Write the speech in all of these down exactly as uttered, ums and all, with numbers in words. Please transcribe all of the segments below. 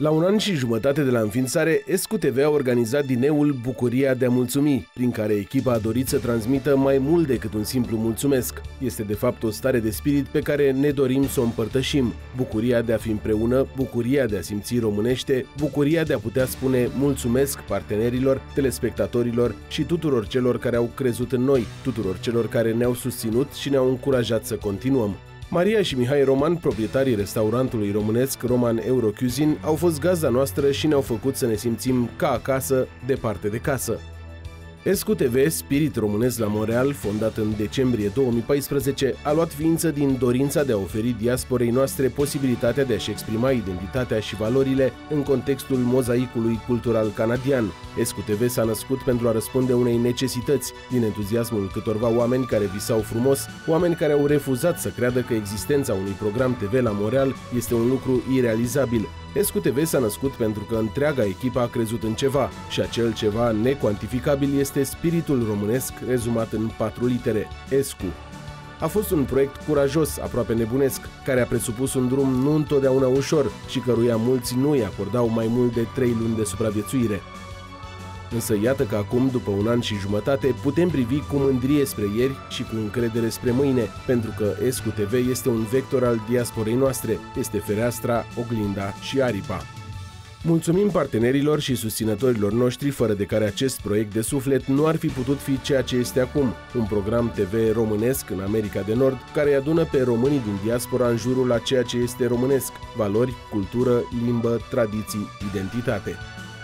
La un an și jumătate de la înființare, Escu T V a organizat dineul Bucuria de a mulțumi, prin care echipa a dorit să transmită mai mult decât un simplu mulțumesc. Este de fapt o stare de spirit pe care ne dorim să o împărtășim. Bucuria de a fi împreună, bucuria de a simți românește, bucuria de a putea spune mulțumesc partenerilor, telespectatorilor și tuturor celor care au crezut în noi, tuturor celor care ne-au susținut și ne-au încurajat să continuăm. Maria și Mihai Roman, proprietarii restaurantului românesc Roman Eurocuisine, au fost gazda noastră și ne-au făcut să ne simțim ca acasă, departe de casă. Escu T V, spirit românesc la Montreal, fondat în decembrie două mii paisprezece, a luat ființă din dorința de a oferi diasporei noastre posibilitatea de a-și exprima identitatea și valorile în contextul mozaicului cultural canadian. Escu T V s-a născut pentru a răspunde unei necesități, din entuziasmul câtorva oameni care visau frumos, oameni care au refuzat să creadă că existența unui program T V la Montreal este un lucru irealizabil. Escu T V s-a născut pentru că întreaga echipă a crezut în ceva și acel ceva necuantificabil este spiritul românesc rezumat în patru litere, Escu. A fost un proiect curajos, aproape nebunesc, care a presupus un drum nu întotdeauna ușor și căruia mulți nu îi acordau mai mult de trei luni de supraviețuire. Însă iată că acum, după un an și jumătate, putem privi cu mândrie spre ieri și cu încredere spre mâine, pentru că Escu T V este un vector al diasporei noastre, este fereastra, oglinda și aripa. Mulțumim partenerilor și susținătorilor noștri, fără de care acest proiect de suflet nu ar fi putut fi ceea ce este acum, un program T V românesc în America de Nord, care adună pe românii din diaspora în jurul a ceea ce este românesc, valori, cultură, limbă, tradiții, identitate.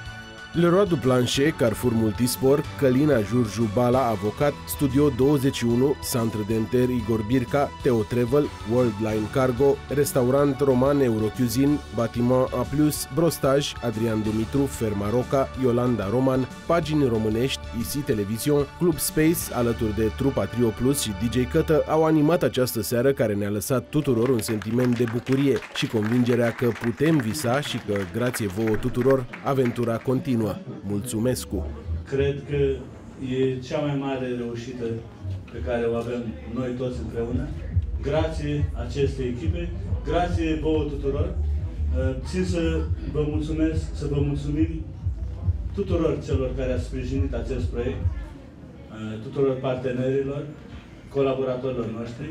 Leroy Duplanche, Carrefour Multisport, Călina Jurju Bala, avocat, Studio douăzeci și unu, Centre Dentaire Igor Birca, Teo Travel, Worldline Cargo, Restaurant Roman Eurocuisine, Batiment A plus, Brostaj, Adrian Dumitru, Ferma Roca, Iolanda Roman, Pagini Românești, Isi Television, Club Space, alături de trupa Trio Plus și D J Cătă, au animat această seară care ne-a lăsat tuturor un sentiment de bucurie și convingerea că putem visa și că, grație vouă tuturor, aventura continuă. Mulțumesc! Cred că e cea mai mare reușită pe care o avem noi toți împreună. Grație acestei echipe, grație vouă tuturor. Țin să vă mulțumesc, să vă mulțumim tuturor celor care au sprijinit acest proiect, tuturor partenerilor, colaboratorilor noștri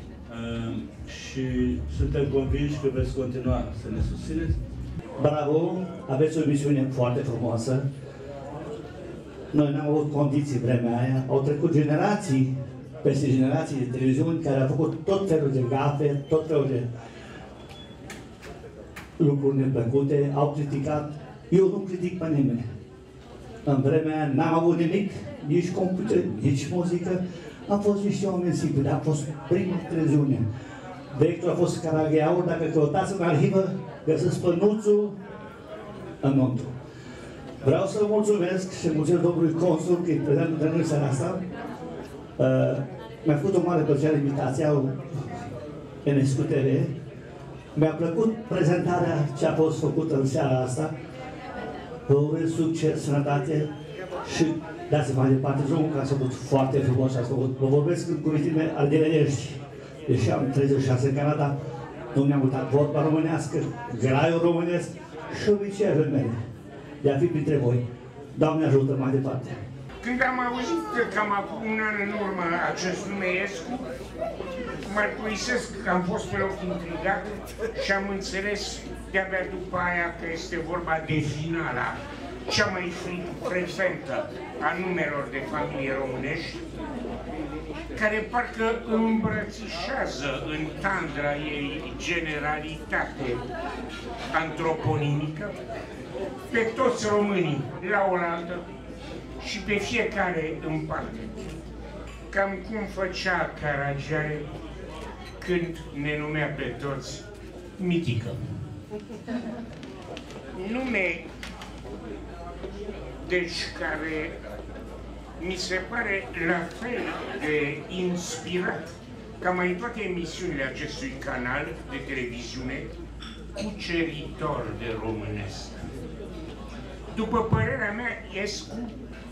și suntem convinși că veți continua să ne susțineți. Bravo, aveți o misiune foarte frumoasă. Noi n-am avut condiții vremea aia. Au trecut generații peste generații de televiziuni care au făcut tot felul de gafe, tot felul de lucruri neplăcute, au criticat. Eu nu critic pe nimeni. În vremea aia n-am avut nimic, nici computer, nici muzică. Am fost niște oameni simpli, dar a fost prima televiziune. Directorul a fost Caragheaur, dacă căutați în arhivă, găsesc pănuțul înăuntru. Vreau să vă mulțumesc și mulțumesc domnului consul că e prezent între noi seara asta. Uh, Mi-a făcut o mare plăcere invitația în Escu T V. Mi-a plăcut prezentarea ce a fost făcută în seara asta. Vă urez succes, sănătate și dați-vă mai departe drumul, că ați făcut foarte frumos, ați făcut. Vă vorbesc în cuvintele ardelenești. Deși am treizeci și șase în Canada, nu mi-am uitat vorba românească, graiul românesc și obiceiurile mele de a fi printre voi. Doamne ajută mai departe! Când am auzit cam acum un an în urmă acest nume Escu, mărturisesc că am fost pe loc intrigat și am înțeles de-abia după aia că este vorba de finala cea mai frecventă a numelor de familie românești, care parcă îmbrățișează în tandra ei generalitate antroponimică pe toți românii la oaltă și pe fiecare în parte. Cam cum făcea Caragiale când ne numea pe toți Mitică. Nume, deci, care mi se pare la fel de inspirat ca mai toate emisiunile acestui canal de televiziune, cuceritor de românesc. După părerea mea, Escu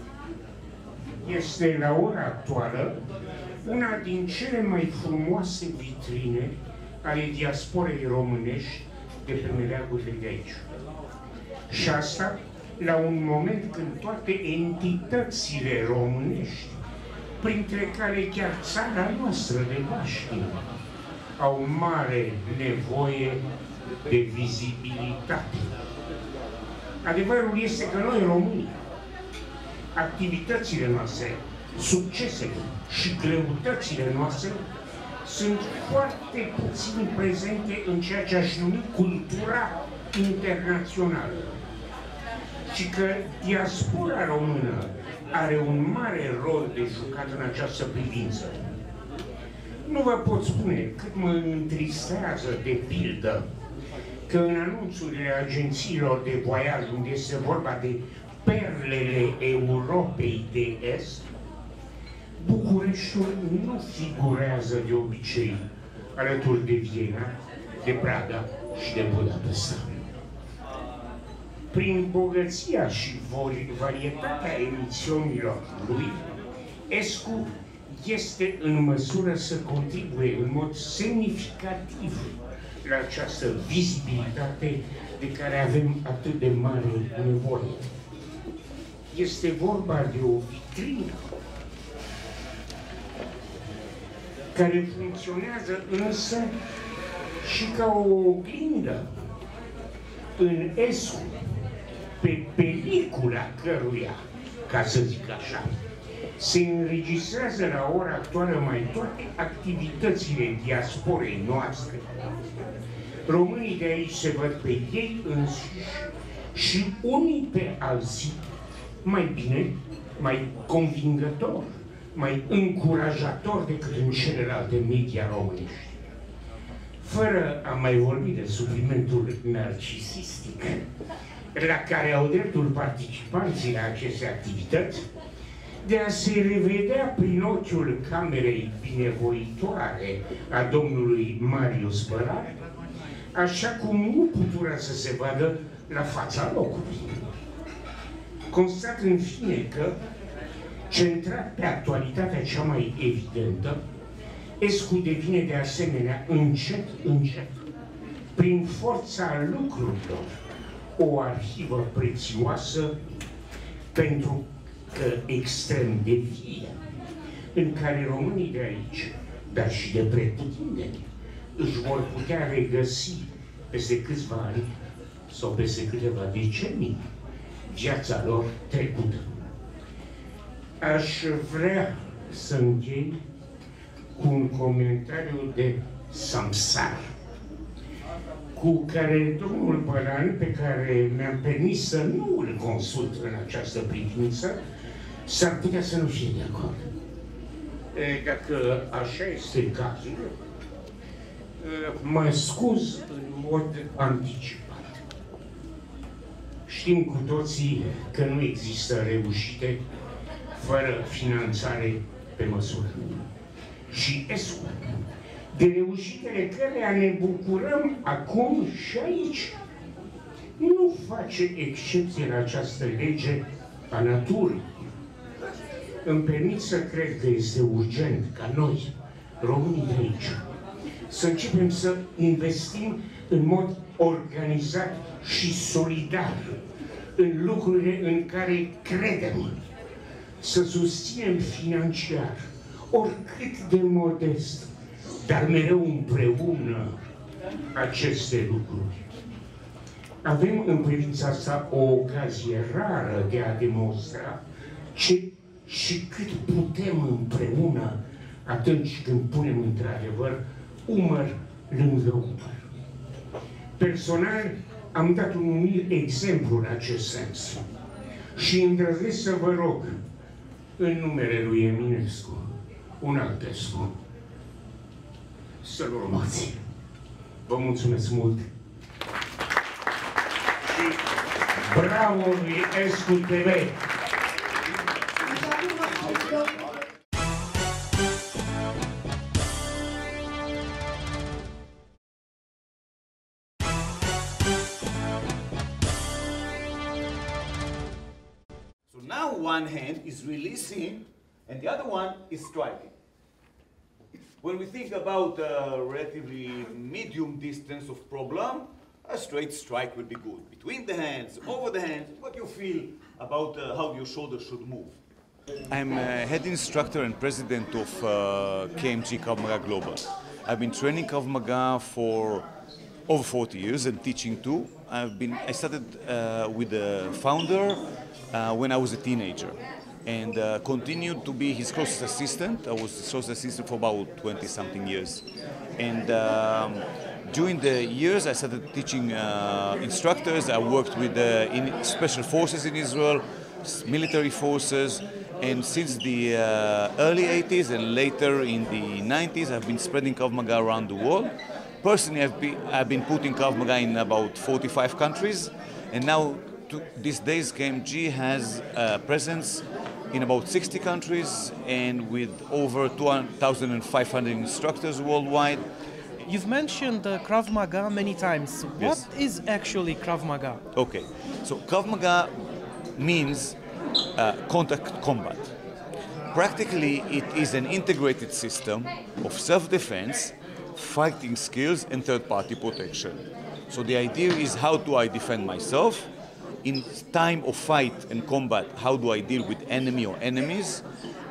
este la ora actuală una din cele mai frumoase vitrine ale diasporei românești de pe meleagurile de aici. Și asta la un moment când toate entitățile românești, printre care chiar țara noastră de Baștin, au mare nevoie de vizibilitate. Adevărul este că noi, românii, activitățile noastre, succesele și greutățile noastre sunt foarte puțin prezente în ceea ce aș numi cultura internațională. Și că diaspora română are un mare rol de jucat în această privință. Nu vă pot spune cât mă întristează, de pildă, că în anunțurile agențiilor de voiaj, unde este vorba de perlele Europei de Est, Bucureștiul nu figurează de obicei alături de Viena, de Praga și de Budapesta. Prin bogăția și varietatea emisiunilor lui, Escu este în măsură să contribuie în mod semnificativ la această vizibilitate de care avem atât de mare nevoie. Este vorba de o vitrină care funcționează însă și ca o oglindă în Escu, pe pelicula căruia, ca să zic așa, se înregistrează la ora actuală mai toate activitățile diasporei noastre. Românii de aici se văd pe ei înșiși și unii pe alții mai bine, mai convingător, mai încurajator decât în celelalte media românești. Fără a mai vorbi de suplimentul narcisistic la care au dreptul participanții la aceste activități, de a se revedea prin ochiul camerei binevoitoare a domnului Marius Bărar, așa cum nu putea să se vadă la fața locului. Constat în fine că, centrat pe actualitatea cea mai evidentă, Escu devine de asemenea încet, încet, prin forța lucrurilor, o arhivă prețioasă pentru că extrem de vie, în care românii de aici, dar și de pretutindeni, își vor putea regăsi peste câțiva ani sau peste câteva decenii viața lor trecută. Aș vrea să închei cu un comentariu de Samsar, cu care domnul Bălan, pe care mi-am permis să nu îl consult în această privință, s-ar putea să nu fie de acord. Dacă așa este cazul, mă scuz în mod anticipat. Știm cu toții că nu există reușite fără finanțare pe măsură. Și Escu, de reușitele căreia ne bucurăm acum și aici, nu face excepție la această lege a naturii. Îmi permit să cred că este urgent ca noi, românii de aici, să începem să investim în mod organizat și solidar în lucrurile în care credem, să susținem financiar, oricât de modest, dar mereu împreună aceste lucruri. Avem în privința asta o ocazie rară de a demonstra ce și cât putem împreună atunci când punem într-adevăr umăr lângă umăr. Personal am dat un umil exemplu în acest sens și îndrăznesc să vă rog, în numele lui Eminescu, un alt Escu, să-l urmați. Vă mulțumesc mult și bravo lui Escu T V! So now one hand is releasing and the other one is striking. When we think about a relatively medium distance of problem, a straight strike would be good. Between the hands, over the hands, what you feel about uh, how your shoulders should move. I'm a head instructor and president of uh, K M G Krav Maga Global. I've been training Krav Maga for over forty years and teaching too. I've been, I started uh, with the founder uh, when I was a teenager and uh, continued to be his closest assistant. I was his closest assistant for about twenty something years. And um, during the years I started teaching uh, instructors. I worked with uh, in special forces in Israel, military forces, and since the uh, early eighties and later in the nineties I've been spreading Krav Maga around the world. Personally, I've been, I've been putting Krav Maga in about forty-five countries, and now to these days K M G has a presence in about sixty countries and with over two thousand five hundred instructors worldwide. You've mentioned uh, Krav Maga many times. Yes. What is actually Krav Maga? Okay, so Krav Maga means uh, contact combat. Practically, it is an integrated system of self-defense, fighting skills, and third-party protection. So the idea is, how do I defend myself? In time of fight and combat, how do I deal with enemy or enemies?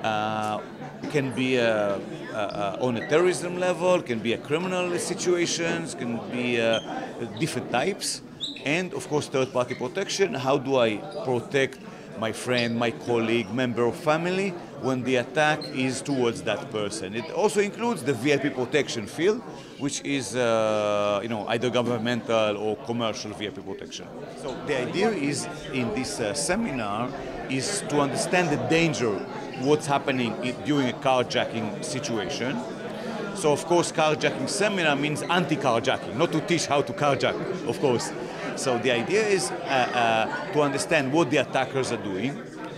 Uh, can be a, a, a, on a terrorism level, can be a criminal situations, can be uh, different types. And of course, third-party protection. How do I protect my friend, my colleague, member of family when the attack is towards that person? It also includes the V I P protection field, which is uh, you know, either governmental or commercial V I P protection. So the idea is, in this uh, seminar, is to understand the danger, what's happening in, during a carjacking situation. So of course, carjacking seminar means anti-carjacking, not to teach how to carjack, of course. So the idea is uh, uh, to understand what the attackers are doing,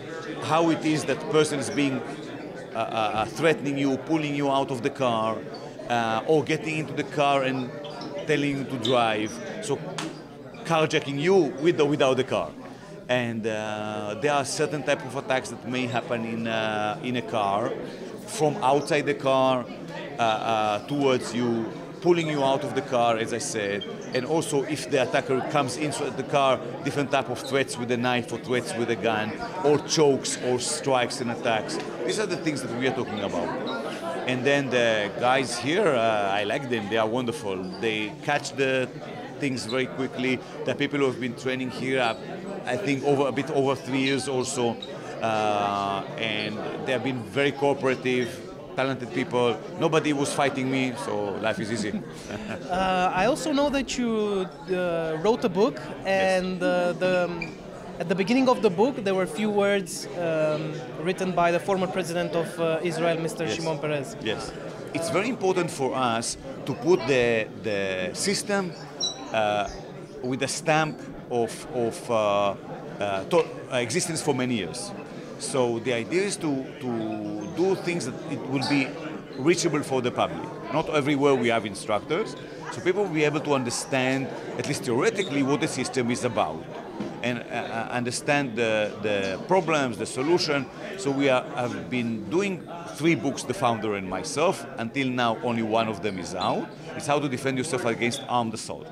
how it is that person is being uh, uh, threatening you, pulling you out of the car, uh, or getting into the car and telling you to drive. So carjacking you with or without the car. And uh, there are certain type of attacks that may happen in, uh, in a car, from outside the car uh, uh, towards you, pulling you out of the car, as I said, and also if the attacker comes inside the car, different type of threats with a knife or threats with a gun, or chokes or strikes and attacks. These are the things that we are talking about. And then the guys here, uh, I like them, they are wonderful. They catch the things very quickly. The people who have been training here, are, I think, over a bit over three years or so, uh, and they have been very cooperative, talented people. Nobody was fighting me, so life is easy. uh, I also know that you uh, wrote a book, and Yes. uh, the, um, at the beginning of the book there were a few words um, written by the former president of uh, Israel, Mister Yes. Shimon Peres. Yes. It's very important for us to put the, the system uh, with a stamp of, of uh, uh, to, uh, existence for many years. So the idea is to, to do things that it will be reachable for the public. Not everywhere we have instructors, so people will be able to understand, at least theoretically, what the system is about, and uh, understand the, the problems, the solution. So we are, have been doing three books, the founder and myself. Until now, only one of them is out. It's how to defend yourself against armed assault.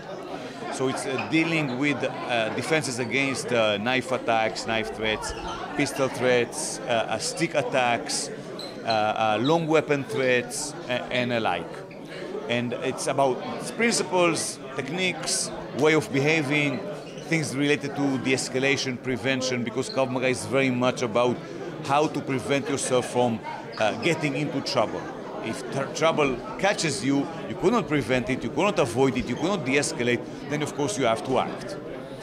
So it's uh, dealing with uh, defenses against uh, knife attacks, knife threats, pistol threats, uh, uh, stick attacks, uh, uh, long weapon threats, uh, and alike. And it's about its principles, techniques, way of behaving, things related to de-escalation, prevention, because Krav Maga is very much about how to prevent yourself from uh, getting into trouble. If trouble catches you, you cannot prevent it, you cannot avoid it, you cannot de-escalate, then of course you have to act.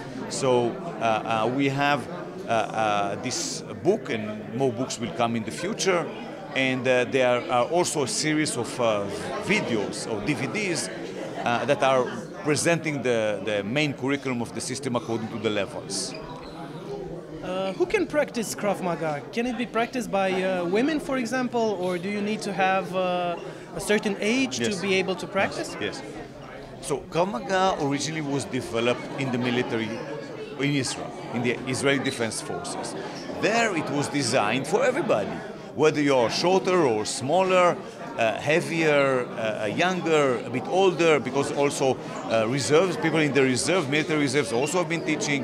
So uh, uh, we have uh, uh, this book, and more books will come in the future, and uh, there are also a series of uh, videos or D V Ds uh, that are presenting the, the main curriculum of the system according to the levels. Uh, who can practice Krav Maga? Can it be practiced by uh, women, for example, or do you need to have uh, a certain age Yes. to be able to practice? Yes. So Krav Maga originally was developed in the military in Israel, in the Israeli Defense Forces. There it was designed for everybody, whether you're shorter or smaller, uh, heavier, uh, younger, a bit older, because also uh, reserves, people in the reserve, military reserves also have been teaching.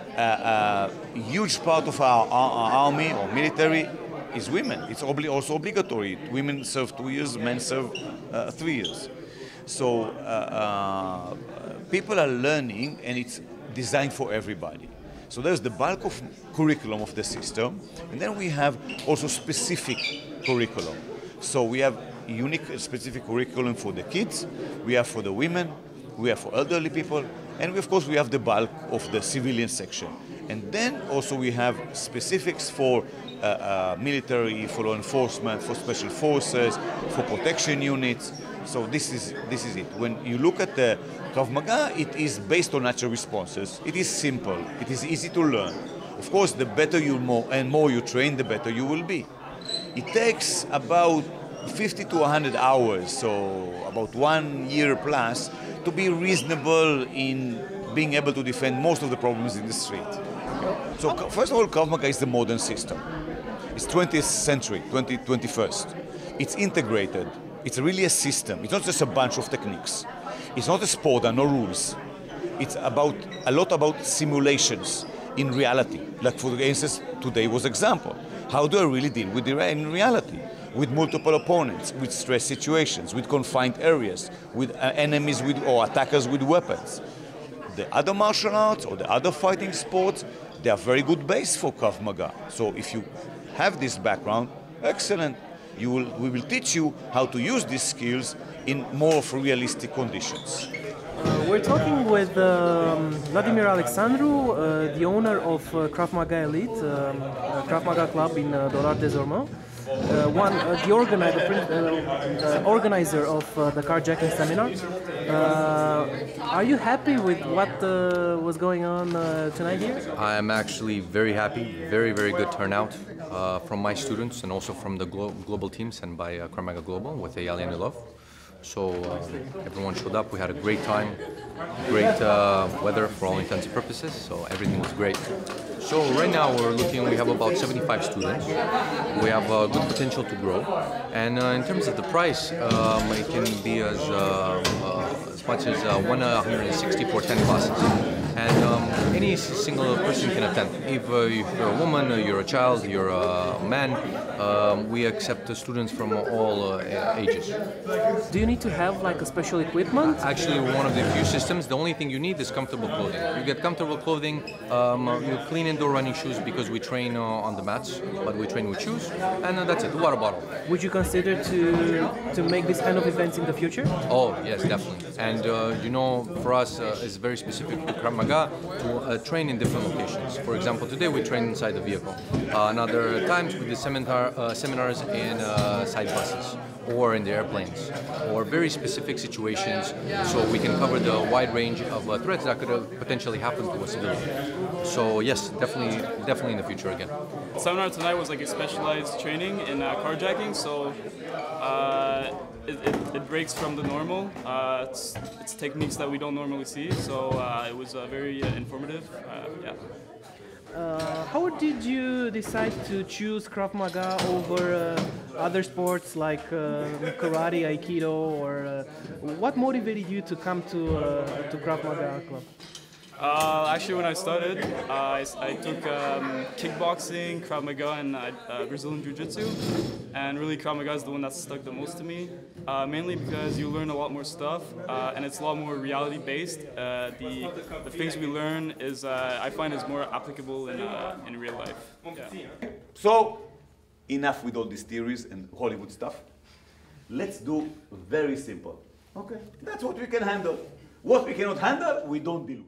Uh, a huge part of our, our, our army or military is women. It's obli also obligatory. Women serve two years, men serve uh, three years. So uh, uh, people are learning, and it's designed for everybody. So there's the bulk of curriculum of the system, and then we have also specific curriculum. So we have unique specific curriculum for the kids, we have for the women, we have for elderly people, and we, of course we have the bulk of the civilian section. And then also we have specifics for uh, uh, military, for law enforcement, for special forces, for protection units. So this is, this is it. When you look at the Krav Maga, it is based on natural responses. It is simple. It is easy to learn. Of course, the better you more and more you train, the better you will be. It takes about fifty to one hundred hours, so about one year plus, to be reasonable in being able to defend most of the problems in the street. So first of all, Krav Maga is the modern system. It's twentieth century, twentieth, twenty-first. It's integrated. It's really a system. It's not just a bunch of techniques. It's not a sport, there are no rules. It's about a lot about simulations in reality. Like for instance, today was example. How do I really deal with the in reality? With multiple opponents, with stress situations, with confined areas, with uh, enemies with, or attackers with weapons. The other martial arts or the other fighting sports, they are very good base for Krav Maga. So if you have this background, excellent. You will, we will teach you how to use these skills in more of realistic conditions. Uh, we're talking with um, Vladimir Alexandru, uh, the owner of uh, Krav Maga Elite, um, uh, Krav Maga Club in uh, Dorat des Ormeaux. Uh, one, uh, the, organi the, uh, the organizer of uh, the carjacking seminar. Uh, are you happy with what uh, was going on uh, tonight here? I am actually very happy. Very, very good turnout uh, from my students and also from the glo global team sent by uh, Krav Maga Global with Eyal Yanilov. So uh, everyone showed up. We had a great time, great uh, weather for all intents and purposes. So everything was great. So right now we're looking. We have about seventy-five students. We have uh, good potential to grow. And uh, in terms of the price, um, it can be as uh, uh, as much as uh, one hundred sixty for ten classes. And um, any single person can attend. If uh, you're a woman, you're a child, you're a man, um, we accept the students from all uh, ages. Do you need to have like a special equipment? Actually, one of the few systems, the only thing you need is comfortable clothing. You get comfortable clothing, um, you clean indoor running shoes because we train uh, on the mats, but we train with shoes, and uh, that's it, water bottle. Would you consider to, to make this kind of events in the future? Oh, yes, definitely. And uh, you know, for us, uh, it's very specific to Krav Maga to uh, train in different locations. For example, today we train inside the vehicle. Uh, another times we did seminar, uh, seminars in uh, side buses or in the airplanes, or very specific situations, so we can cover the wide range of uh, threats that could uh, potentially happen to a civilian. So yes, definitely, definitely in the future again. The seminar tonight was like a specialized training in uh, carjacking, so uh, it, it, it breaks from the normal. Uh, it's, it's techniques that we don't normally see, so uh, it was uh, very uh, informative. Uh, yeah. Uh, how did you decide to choose Krav Maga over uh, other sports like uh, karate, aikido, or uh, what motivated you to come to uh, to Krav Maga Club? Uh, actually, when I started, uh, I, I took um, kickboxing, Krav Maga, and uh, uh, Brazilian Jiu-Jitsu. And really, Krav Maga is the one that stuck the most to me, uh, mainly because you learn a lot more stuff, uh, and it's a lot more reality-based. Uh, the, the things we learn is, uh, I find, is more applicable in, uh, in real life. Yeah. So, enough with all these theories and Hollywood stuff. Let's do very simple. Okay. That's what we can handle. What we cannot handle, we don't deal with.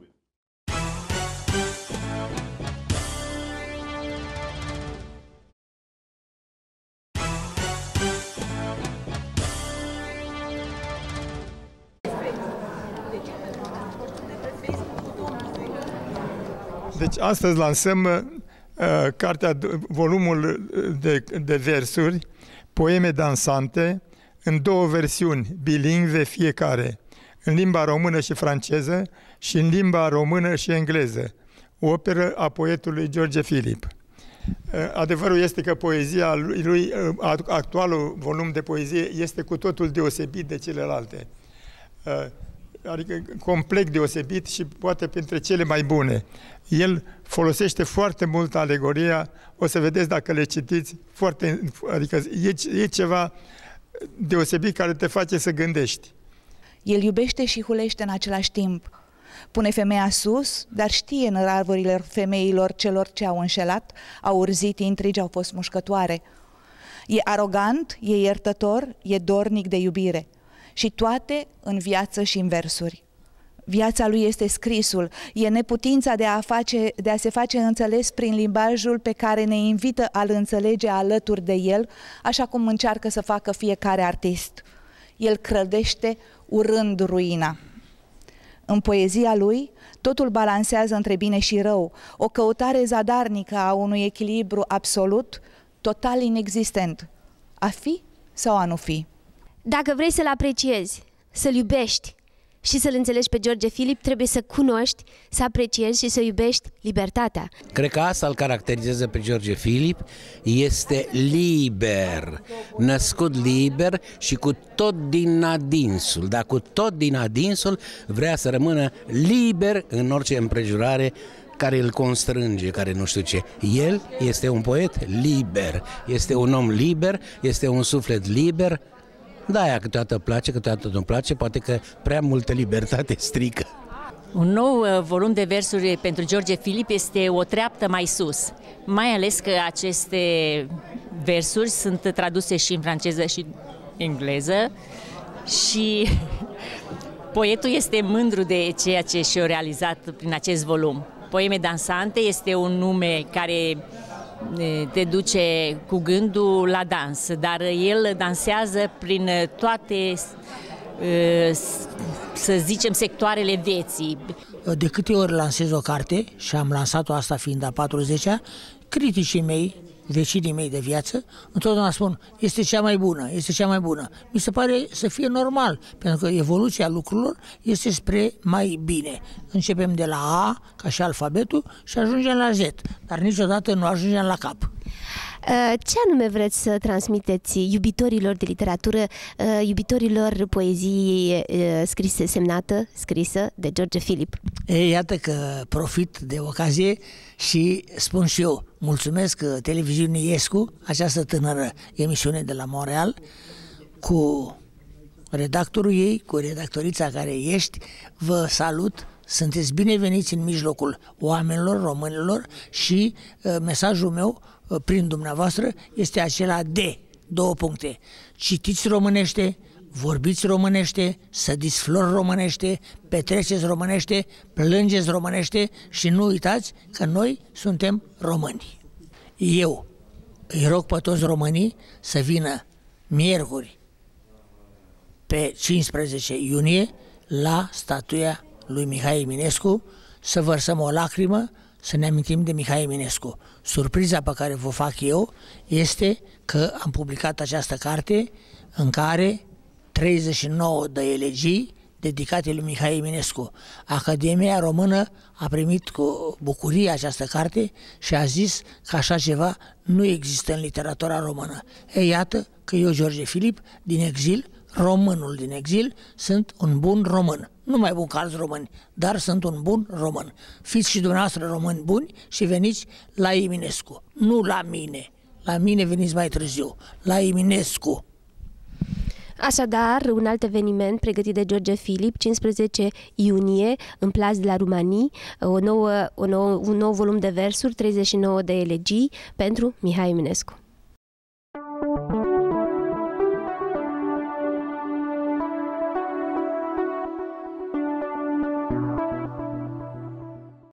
Deci astăzi lansăm uh, cartea, volumul de, de versuri, poeme dansante, în două versiuni, bilingve fiecare, în limba română și franceză și în limba română și engleză, operă a poetului George Philip. Adevărul este că poezia lui, lui, actualul volum de poezie, este cu totul deosebit de celelalte. Adică complet deosebit și poate printre cele mai bune. El folosește foarte mult alegoria, o să vedeți dacă le citiți, foarte, adică e, e ceva deosebit care te face să gândești. El iubește și hulește în același timp. Pune femeia sus, dar știe în ravurile femeilor celor ce au înșelat, au urzit, intrigi, au fost mușcătoare. E arogant, e iertător, e dornic de iubire. Și toate în viață și în versuri. Viața lui este scrisul, e neputința de a, face, de a se face înțeles prin limbajul pe care ne invită a-l înțelege alături de el, așa cum încearcă să facă fiecare artist. El crădește urând ruina. În poezia lui, totul balansează între bine și rău, o căutare zadarnică a unui echilibru absolut, total inexistent. A fi sau a nu fi? Dacă vrei să-l apreciezi, să-l iubești și să-l înțelegi pe George Philip, trebuie să cunoști, să apreciezi și să iubești libertatea. Cred că asta îl caracterizează pe George Philip, este liber, născut liber și cu tot din adinsul, dar cu tot din adinsul vrea să rămână liber în orice împrejurare care îl constrânge, care nu știu ce. El este un poet liber, este un om liber, este un suflet liber. Da, aia câteodată place, câteodată nu place, poate că prea multă libertate strică. Un nou uh, volum de versuri pentru George Philip este o treaptă mai sus, mai ales că aceste versuri sunt traduse și în franceză și engleză și poetul este mândru de ceea ce și-a realizat prin acest volum. Poeme dansante este un nume care te duce cu gândul la dans, dar el dansează prin toate, să zicem, sectoarele vieții. De câte ori lansez o carte, și am lansat-o asta fiind a patruzecea, criticii mei, vecinii mei de viață, întotdeauna spun, este cea mai bună, este cea mai bună. Mi se pare să fie normal, pentru că evoluția lucrurilor este spre mai bine. Începem de la A, ca și alfabetul, și ajungem la Z, dar niciodată nu ajungem la cap. Ce anume vreți să transmiteți iubitorilor de literatură, iubitorilor poeziei scrise, semnată, scrisă de George Philip? E, iată că profit de ocazie și spun și eu, mulțumesc televiziunii Iescu, această tânără emisiune de la Montreal, cu redactorul ei, cu redactorița care ești, vă salut. Sunteți bineveniți în mijlocul oamenilor, românilor și uh, mesajul meu uh, prin dumneavoastră este acela de două puncte. Citiți românește, vorbiți românește, sădiți flori românește, petreceți românește, plângeți românește și nu uitați că noi suntem români. Eu îi rog pe toți românii să vină miercuri pe cincisprezece iunie la statuia lui Mihai Eminescu, să vărsăm o lacrimă, să ne amintim de Mihai Eminescu. Surpriza pe care vă fac eu este că am publicat această carte în care treizeci și nouă de elegii dedicate lui Mihai Eminescu. Academia Română a primit cu bucurie această carte și a zis că așa ceva nu există în literatura română. Ei, iată că eu, George Philip, din exil, românul din exil, sunt un bun român. Nu mai bun ca alți români, dar sunt un bun român. Fiți și dumneavoastră români buni și veniți la Eminescu. Nu la mine. La mine veniți mai târziu. La Eminescu. Așadar, un alt eveniment pregătit de George Philip, cincisprezece iunie, în Place de la Rumanii, o nouă, o nouă, un nou volum de versuri, treizeci și nouă de elegii pentru Mihai Eminescu.